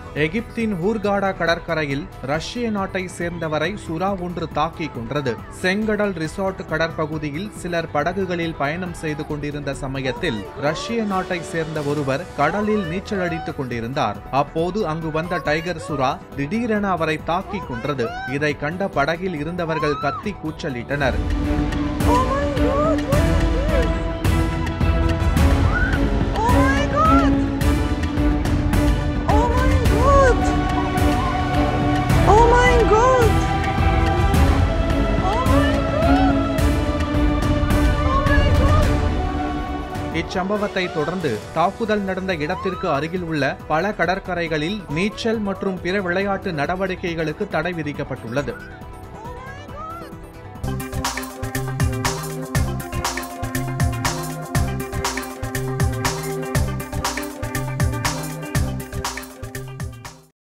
எகிப்தின் ஹூர்காடா கடற்கரையில் ரஷ்ய நாட்டை சேர்ந்தவரை சுறா ஒன்று தாக்கிக் கொன்றது. செங்கடல் ரிசார்ட் கடற்பகுதியில் சிலர் படகுகளில் பயணம் செய்து கொண்டிருந்த சமயத்தில் ரஷ்ய நாட்டை சேர்ந்த ஒருவர் கடலில் நீச்சல் அடித்துக் கொண்டிருந்தார். அப்போது அங்கு வந்த டைகர் சுறா திடீரென அவரை தாக்கிக் கொன்றது. இதை கண்ட படகில் இருந்தவர்கள் கத்தி கூச்சலிட்டனர். இச்சம்பவத்தை தொடர்ந்து தாக்குதல் நடந்த இடத்திற்கு அருகில் உள்ள பல கடற்கரைகளில் நீச்சல் மற்றும் பிற விளையாட்டு நடவடிக்கைகளுக்கு தடை விதிக்கப்பட்டுள்ளது.